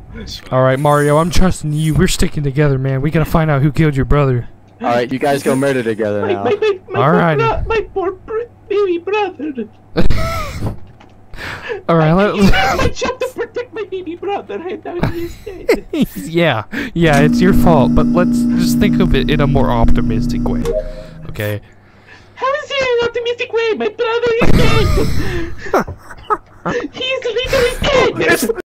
Alright, Mario, I'm trusting you. We're sticking together, man. We gotta find out who killed your brother. Alright, you guys go murder together now. My poor baby brother. Alright, I jumped to protect my baby brother, and now he's dead. yeah, it's your fault, but let's just think of it in a more optimistic way. Okay? How is he an optimistic way? My brother is dead! He's literally dead!